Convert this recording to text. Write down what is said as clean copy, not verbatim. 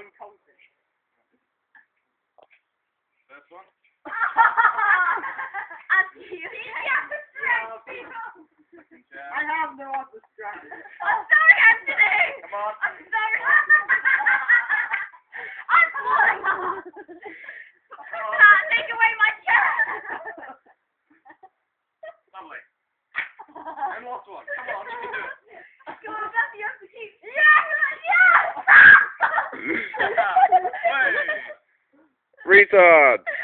flying goldfish. First one. I have no other strategy. I'm sorry, Anthony! Come on. I'm sorry! I'm falling off! Take away my chair! Lovely. And last one. Come on, you can do it. Go on, Buffy, you have to keep... Yes! Yes! Hey. Retard.